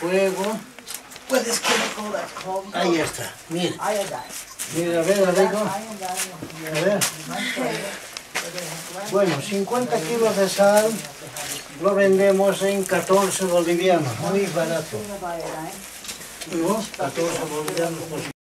fuego. Puedes chemical that's called. Ahí está, mira. Iodine. Mira, a ver, rico. Iodine. A ver. Bueno, 50 kilos de sal lo vendemos en 14 bolivianos, muy barato. ¿No? 14 bolivianos por